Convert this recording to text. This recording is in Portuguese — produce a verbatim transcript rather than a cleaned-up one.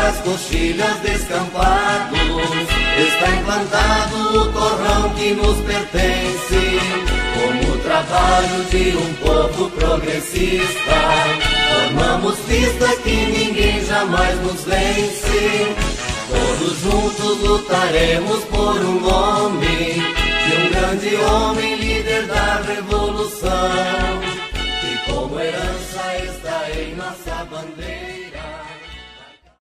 das coxilhas descampados está implantado o torrão que nos pertence. Como o trabalho de um povo progressista, formamos pista que ninguém jamais nos vence. Todos juntos lutaremos por um nome de um grande homem, líder da revolução, que como herança está em nossa bandeira.